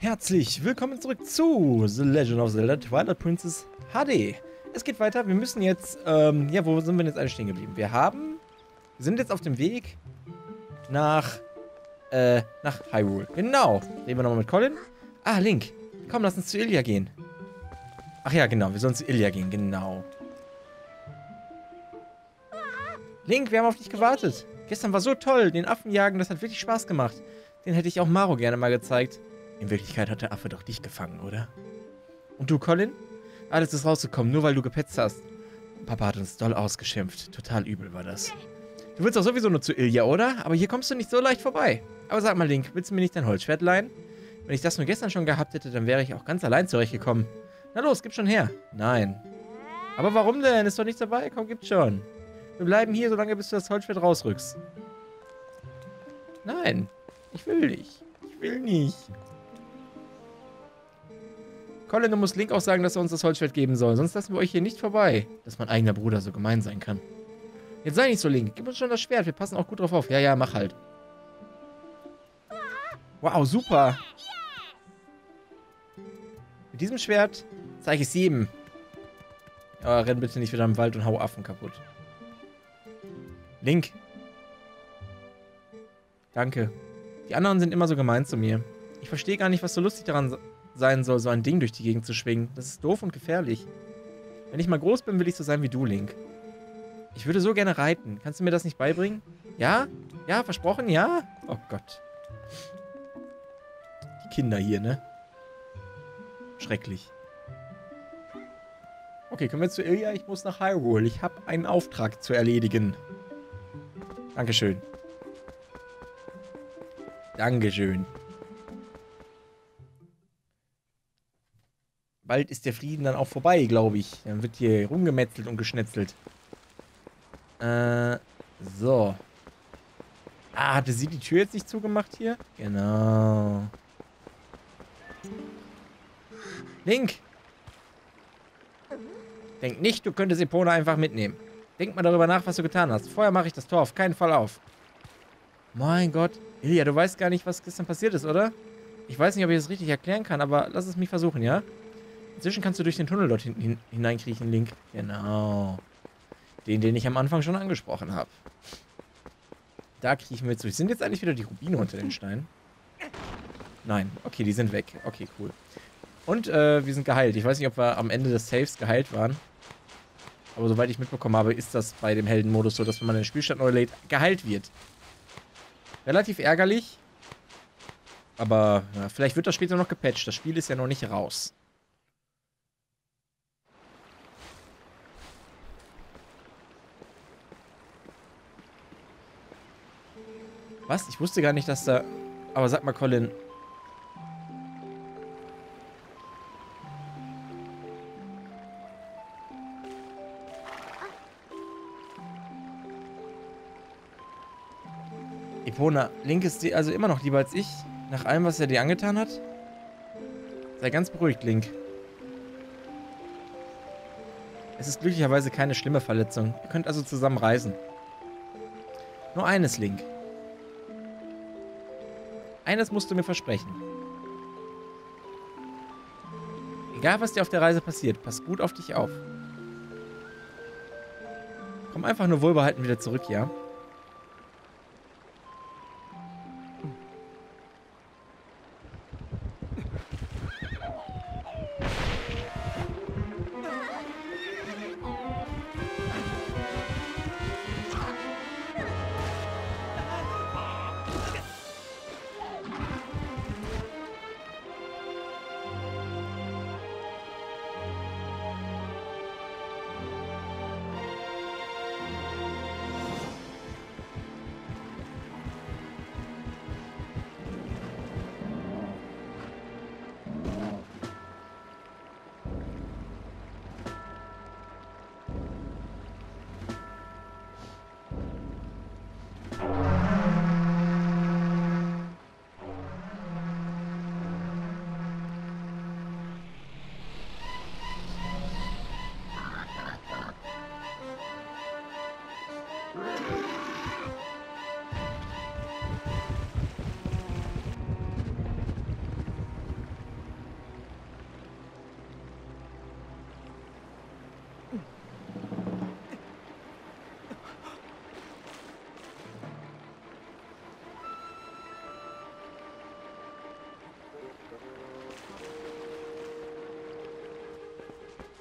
Herzlich willkommen zurück zu The Legend of Zelda Twilight Princess HD. Es geht weiter, wir müssen jetzt, ja, wo sind wir jetzt eigentlich stehen geblieben? Wir sind jetzt auf dem Weg nach Hyrule. Genau. Reden wir nochmal mit Colin. Ah, Link. Komm, lass uns zu Ilia gehen. Ach ja, genau, wir sollen zu Ilia gehen, genau. Link, wir haben auf dich gewartet. Gestern war so toll, den Affen jagen, das hat wirklich Spaß gemacht. Den hätte ich auch Maro gerne mal gezeigt. In Wirklichkeit hat der Affe doch dich gefangen, oder? Und du, Colin? Alles ist rausgekommen, nur weil du gepetzt hast. Papa hat uns doll ausgeschimpft. Total übel war das. Du willst doch sowieso nur zu Ilia, oder? Aber hier kommst du nicht so leicht vorbei. Aber sag mal, Link, willst du mir nicht dein Holzschwert leihen? Wenn ich das nur gestern schon gehabt hätte, dann wäre ich auch ganz allein zurechtgekommen. Na los, gib schon her. Nein. Aber warum denn? Ist doch nichts dabei. Komm, gib schon. Wir bleiben hier, solange bis du das Holzschwert rausrückst. Nein. Ich will nicht. Ich will nicht. Colin, du musst Link auch sagen, dass er uns das Holzschwert geben soll. Sonst lassen wir euch hier nicht vorbei. Dass mein eigener Bruder so gemein sein kann. Jetzt sei nicht so, Link. Gib uns schon das Schwert. Wir passen auch gut drauf auf. Ja, ja, mach halt. Wow, super. Mit diesem Schwert zeige ich es jedem. Aber renn bitte nicht wieder im Wald und hau Affen kaputt. Link. Danke. Die anderen sind immer so gemein zu mir. Ich verstehe gar nicht, was so lustig daran sein soll, so ein Ding durch die Gegend zu schwingen. Das ist doof und gefährlich. Wenn ich mal groß bin, will ich so sein wie du, Link. Ich würde so gerne reiten. Kannst du mir das nicht beibringen? Ja? Ja, versprochen? Ja? Oh Gott. Die Kinder hier, ne? Schrecklich. Okay, kommen wir zu Ilia. Ich muss nach Hyrule. Ich habe einen Auftrag zu erledigen. Dankeschön. Dankeschön. Bald ist der Frieden dann auch vorbei, glaube ich. Dann wird hier rumgemetzelt und geschnetzelt. So. Ah, hatte sie die Tür jetzt nicht zugemacht hier? Genau. Link! Denk nicht, du könntest Epona einfach mitnehmen. Denk mal darüber nach, was du getan hast. Vorher mache ich das Tor auf keinen Fall auf. Mein Gott. Ilia, du weißt gar nicht, was gestern passiert ist, oder? Ich weiß nicht, ob ich das richtig erklären kann, aber lass es mich versuchen, ja? Inzwischen kannst du durch den Tunnel dort hineinkriechen, Link. Genau. Den ich am Anfang schon angesprochen habe. Da kriechen wir jetzt durch. Sind jetzt eigentlich wieder die Rubine unter den Steinen? Nein. Okay, die sind weg. Okay, cool. Und wir sind geheilt. Ich weiß nicht, ob wir am Ende des Saves geheilt waren. Aber soweit ich mitbekommen habe, ist das bei dem Heldenmodus so, dass wenn man den Spielstand neu lädt, geheilt wird. Relativ ärgerlich. Aber ja, vielleicht wird das später noch gepatcht. Das Spiel ist ja noch nicht raus. Was? Ich wusste gar nicht, dass da... Aber sag mal, Colin... Epona, Link ist dir also immer noch lieber als ich? Nach allem, was er dir angetan hat? Sei ganz beruhigt, Link. Es ist glücklicherweise keine schlimme Verletzung. Ihr könnt also zusammen reisen. Nur eines, Link. Eines musst du mir versprechen. Egal, was dir auf der Reise passiert, pass gut auf dich auf. Komm einfach nur wohlbehalten wieder zurück, ja?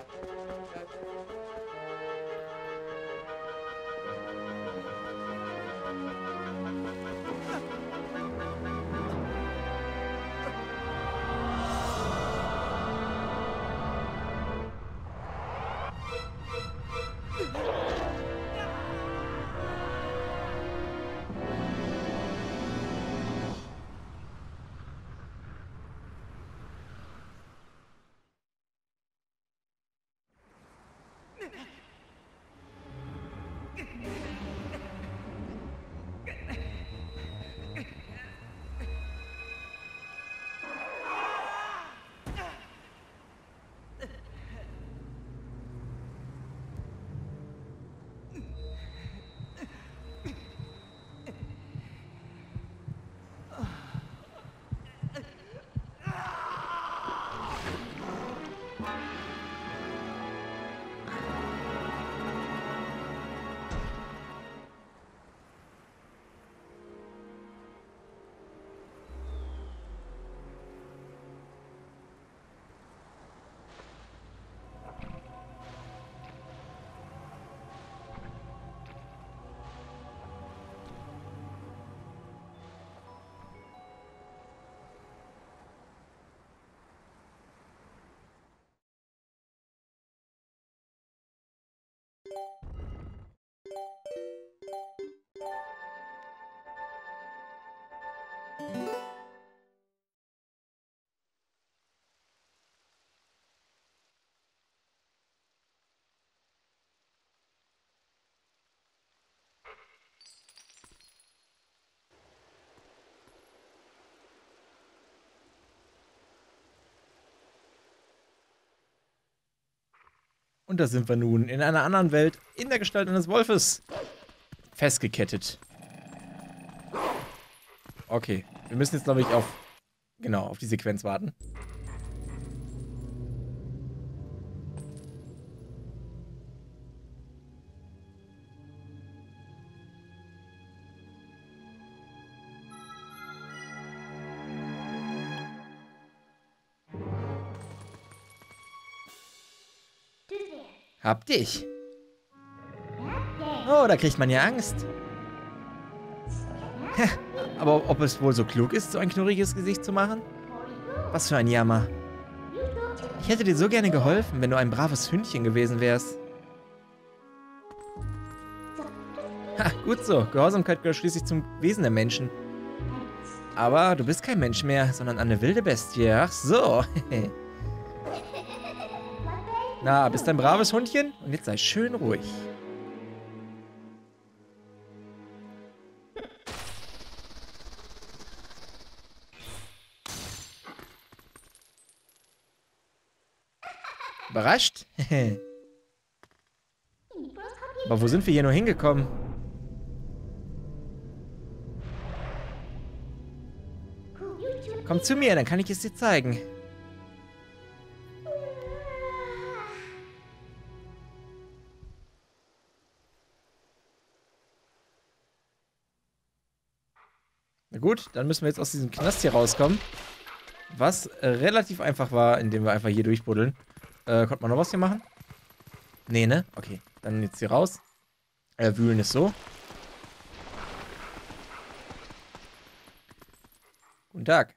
Und da sind wir nun in einer anderen Welt, in der Gestalt eines Wolfes. Festgekettet. Okay, wir müssen jetzt, glaube ich, auf die Sequenz warten. Hab dich. Oh, da kriegt man ja Angst. Aber ob es wohl so klug ist, so ein knurriges Gesicht zu machen? Was für ein Jammer. Ich hätte dir so gerne geholfen, wenn du ein braves Hündchen gewesen wärst. Ha, gut so. Gehorsamkeit gehört schließlich zum Wesen der Menschen. Aber du bist kein Mensch mehr, sondern eine wilde Bestie. Ach so. Na, bist ein braves Hundchen? Und jetzt sei schön ruhig. Überrascht? Aber wo sind wir hier nur hingekommen? Komm zu mir, dann kann ich es dir zeigen. Na gut, dann müssen wir jetzt aus diesem Knast hier rauskommen. Was relativ einfach war, indem wir einfach hier durchbuddeln. Konnte man noch was hier machen? Nee, ne? Okay, dann jetzt hier raus. Wühlen ist so. Guten Tag.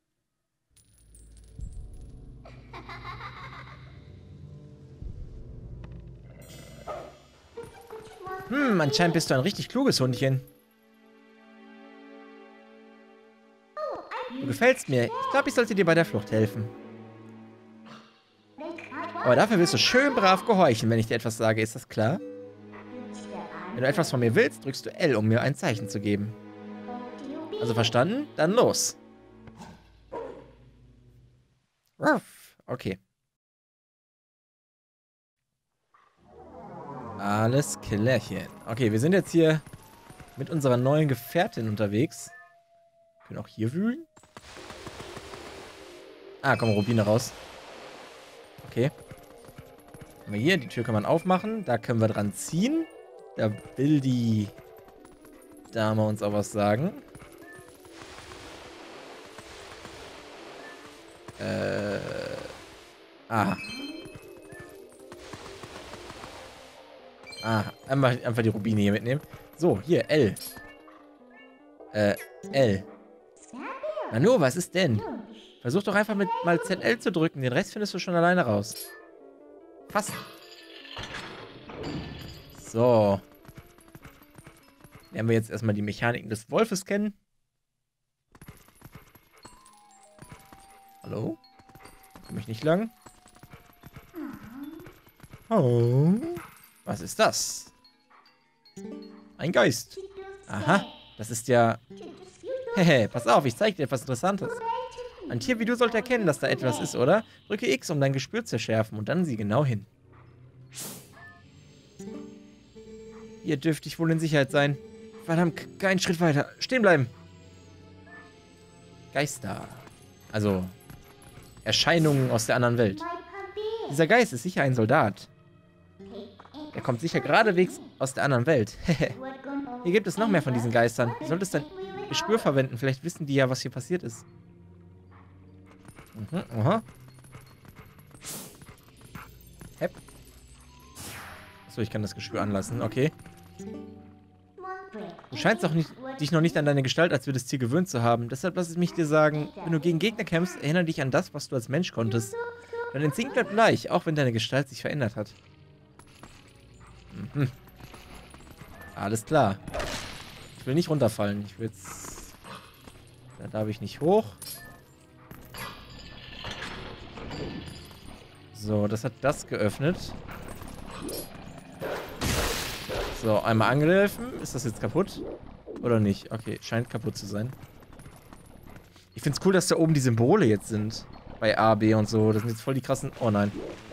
Anscheinend bist du ein richtig kluges Hundchen. Du gefällst mir. Ich glaube, ich sollte dir bei der Flucht helfen. Aber dafür wirst du schön brav gehorchen, wenn ich dir etwas sage. Ist das klar? Wenn du etwas von mir willst, drückst du L, um mir ein Zeichen zu geben. Also verstanden? Dann los. Okay. Alles klärchen. Okay, wir sind jetzt hier mit unserer neuen Gefährtin unterwegs. Können auch hier wühlen. Ah, komm, Rubine raus. Okay. Haben wir hier, die Tür kann man aufmachen. Da können wir dran ziehen. Da will die Dame uns auch was sagen. Aha. Ah, einfach die Rubine hier mitnehmen. So, hier, L. L. Nanu, was ist denn? Versuch doch einfach mal ZL zu drücken. Den Rest findest du schon alleine raus. Fast. So. Lernen wir jetzt erstmal die Mechaniken des Wolfes kennen. Hallo? Komme ich nicht lang? Oh. Was ist das? Ein Geist. Aha, das ist ja... Hehe, pass auf, ich zeige dir etwas Interessantes. Ein Tier wie du sollte erkennen, dass da etwas ist, oder? Drücke X, um dein Gespür zu schärfen und dann sieh genau hin. Hier dürfte ich wohl in Sicherheit sein. Verdammt, keinen Schritt weiter. Stehen bleiben. Geister. Also, Erscheinungen aus der anderen Welt. Dieser Geist ist sicher ein Soldat. Er kommt sicher geradewegs aus der anderen Welt. Hier gibt es noch mehr von diesen Geistern. Du solltest dein Gespür verwenden. Vielleicht wissen die ja, was hier passiert ist. Aha. Hep. Achso, ich kann das Gespür anlassen. Okay. Du scheinst auch dich noch nicht an deine Gestalt als würdes Tier gewöhnt zu haben. Deshalb lass es mich dir sagen, wenn du gegen Gegner kämpfst, erinnere dich an das, was du als Mensch konntest. Dein Instinkt bleibt gleich, auch wenn deine Gestalt sich verändert hat. Mhm. Alles klar. Ich will nicht runterfallen. Ich will jetzt... Da darf ich nicht hoch. So, das hat das geöffnet. So, einmal angegriffen. Ist das jetzt kaputt? Oder nicht? Okay, scheint kaputt zu sein. Ich find's cool, dass da oben die Symbole jetzt sind. Bei A, B und so. Das sind jetzt voll die krassen... Oh nein.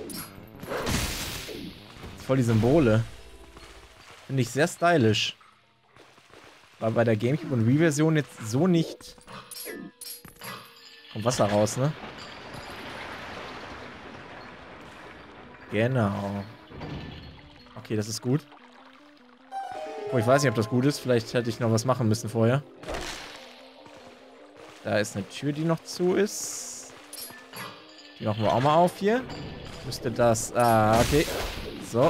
Voll die Symbole. Finde ich sehr stylisch. War bei der Gamecube und Wii-Version jetzt so nicht... Kommt Wasser raus, ne? Genau. Okay, das ist gut. Oh, ich weiß nicht, ob das gut ist. Vielleicht hätte ich noch was machen müssen vorher. Da ist eine Tür, die noch zu ist. Die machen wir auch mal auf hier. Müsste das... Ah, okay. So.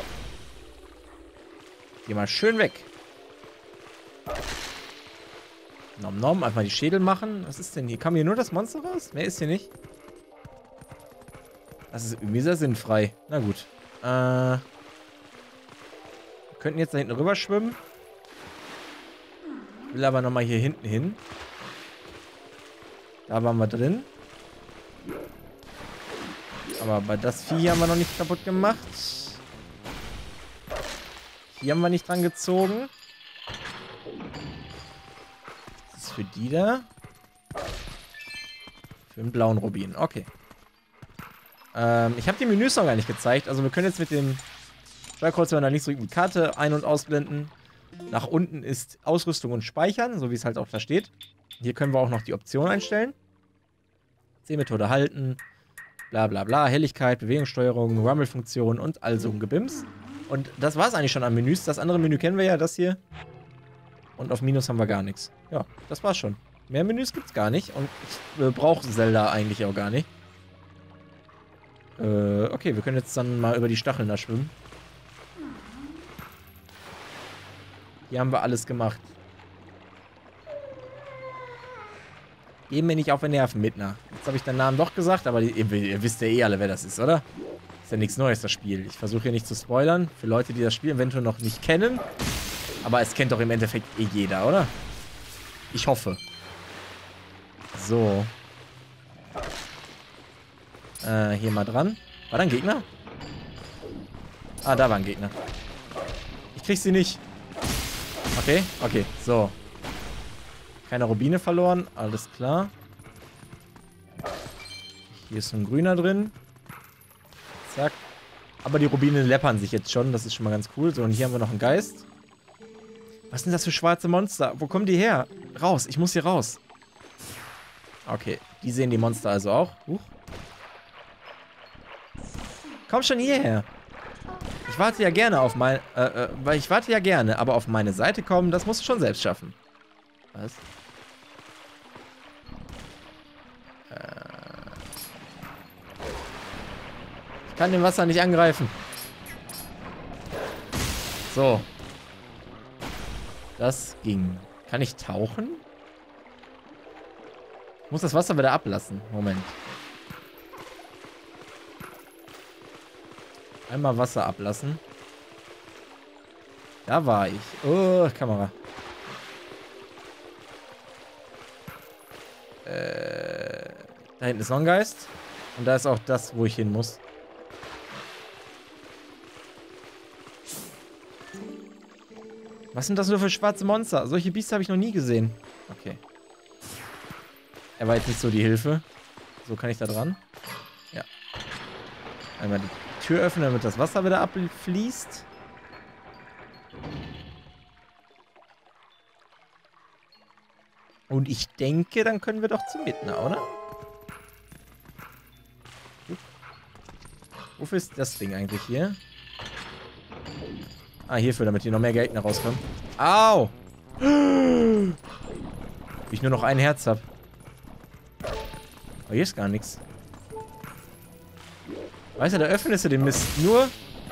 Geh mal schön weg. Nom nom. Einfach die Schädel machen. Was ist denn hier? Kam hier nur das Monster raus? Mehr ist hier nicht. Das ist irgendwie sehr sinnfrei. Na gut. Wir könnten jetzt da hinten rüber schwimmen. Ich will aber nochmal hier hinten hin. Da waren wir drin. Aber bei das Vieh haben wir noch nicht kaputt gemacht. Hier haben wir nicht dran gezogen. Das ist für die da. Für den blauen Rubin. Okay. Ich habe die Menüs noch gar nicht gezeigt. Also wir können jetzt mit dem Steuerkreuzwender nach links drücken die Karte ein- und ausblenden. Nach unten ist Ausrüstung und Speichern, so wie es halt auch da steht. Hier können wir auch noch die Option einstellen. Sehmethode halten, bla bla bla, Helligkeit, Bewegungssteuerung, Rumble-Funktion und all so ein Gebims. Und das war es eigentlich schon an Menüs. Das andere Menü kennen wir ja, das hier. Und auf Minus haben wir gar nichts. Ja, das war's schon. Mehr Menüs gibt's gar nicht und ich brauche Zelda eigentlich auch gar nicht. Okay, wir können jetzt dann mal über die Stacheln da schwimmen. Hier haben wir alles gemacht. Gehen mir nicht auf den Nerven, Midna. Jetzt habe ich deinen Namen doch gesagt, aber ihr wisst ja eh alle, wer das ist, oder? Ist ja nichts Neues, das Spiel. Ich versuche hier nicht zu spoilern. Für Leute, die das Spiel eventuell noch nicht kennen. Aber es kennt doch im Endeffekt eh jeder, oder? Ich hoffe. So. Hier mal dran. War da ein Gegner? Ah, da war ein Gegner. Ich krieg sie nicht. Okay, okay, so. Keine Rubine verloren, alles klar. Hier ist so ein grüner drin. Zack. Aber die Rubinen läppern sich jetzt schon, das ist schon mal ganz cool. So, und hier haben wir noch einen Geist. Was sind das für schwarze Monster? Wo kommen die her? Raus, ich muss hier raus. Okay, die sehen die Monster also auch. Huch. Komm schon hierher. Ich warte ja gerne auf mein... weil ich warte ja gerne, aber auf meine Seite kommen, das musst du schon selbst schaffen. Was? Ich kann dem Wasser nicht angreifen. So. Das ging. Kann ich tauchen? Ich muss das Wasser wieder ablassen. Moment. Einmal Wasser ablassen. Da war ich. Oh, Kamera. Da hinten ist noch ein Geist. Und da ist auch das, wo ich hin muss. Was sind das nur für schwarze Monster? Solche Biester habe ich noch nie gesehen. Okay. Er war jetzt nicht so die Hilfe. So kann ich da dran. Ja. Einmal die Tür öffnen, damit das Wasser wieder abfließt. Und ich denke, dann können wir doch zu Midna, oder? Wofür ist das Ding eigentlich hier? Ah, hierfür, damit hier noch mehr Gegner rauskommen. Au! Wie ich nur noch ein Herz habe. Aber hier ist gar nichts. Weißt du, da öffnest du den Mist nur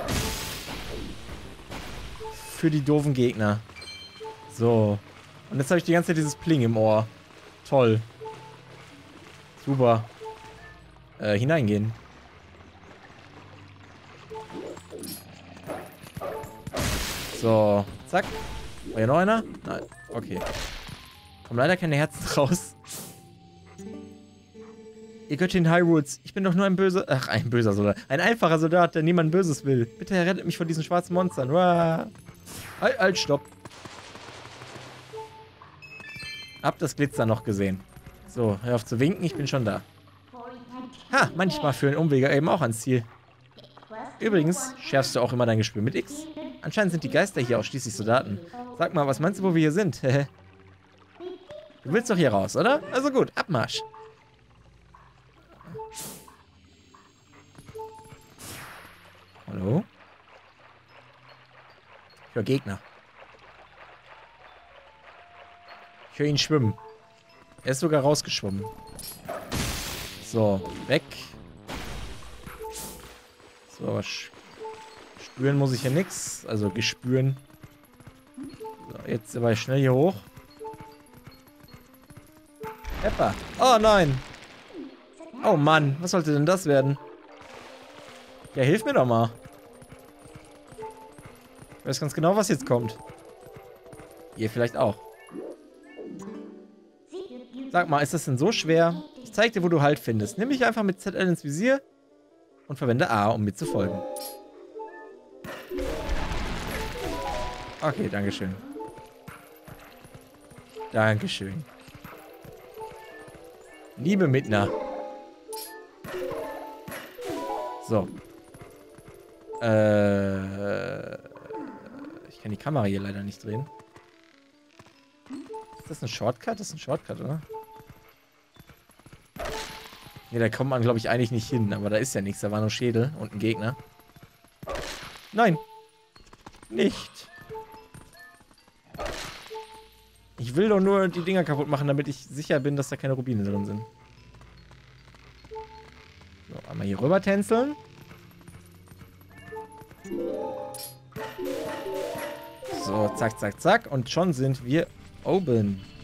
für die doofen Gegner. So. Und jetzt habe ich die ganze Zeit dieses Pling im Ohr. Toll. Super. Hineingehen. So. Zack. War hier noch einer? Nein. Okay. Kommen leider keine Herzen raus. Ihr Göttin Hyrules, ich bin doch nur ein böser... Ach, ein böser Soldat. Ein einfacher Soldat, der niemand Böses will. Bitte rettet mich von diesen schwarzen Monstern. Uah. Halt, stopp. Hab das Glitzer noch gesehen. So, hör auf zu winken, ich bin schon da. Ha, manchmal führen Umwege eben auch ans Ziel. Übrigens, schärfst du auch immer dein Gespür mit X? Anscheinend sind die Geister hier ausschließlich Soldaten. Sag mal, was meinst du, wo wir hier sind? Du willst doch hier raus, oder? Also gut, Abmarsch. Hallo? Ich höre Gegner. Ich höre ihn schwimmen. Er ist sogar rausgeschwommen. So, weg. So, aber spüren muss ich ja nichts. Also gespüren. So, jetzt aber schnell hier hoch. Pepper. Oh nein. Oh Mann, was sollte denn das werden? Ja, hilf mir doch mal. Ich weiß ganz genau, was jetzt kommt. Ihr vielleicht auch. Sag mal, ist das denn so schwer? Ich zeig dir, wo du Halt findest. Nimm mich einfach mit ZL ins Visier und verwende A, um mir zu folgen. Okay, dankeschön. Dankeschön. Liebe Midna. So. Ich kann die Kamera hier leider nicht drehen. Ist das ein Shortcut? Das ist ein Shortcut, oder? Ne, da kommt man, glaube ich, eigentlich nicht hin. Aber da ist ja nichts. Da war nur Schädel und ein Gegner. Nein. Nicht. Ich will doch nur die Dinger kaputt machen, damit ich sicher bin, dass da keine Rubine drin sind. So, einmal hier rüber tänzeln. So, zack, zack, zack. Und schon sind wir oben.